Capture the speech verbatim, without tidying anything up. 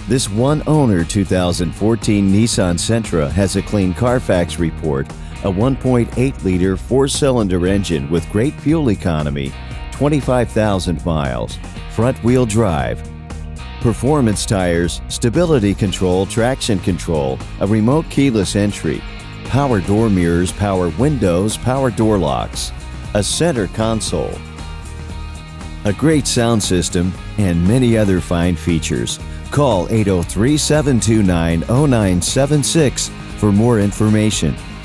This one-owner two thousand fourteen Nissan Sentra has a clean Car Fax report, a one point eight liter four-cylinder engine with great fuel economy, twenty-five thousand miles, front-wheel drive, performance tires, stability control, traction control, a remote keyless entry, power door mirrors, power windows, power door locks, a center console, a great sound system, and many other fine features. Call eight oh three, seven two nine, oh nine seven six for more information.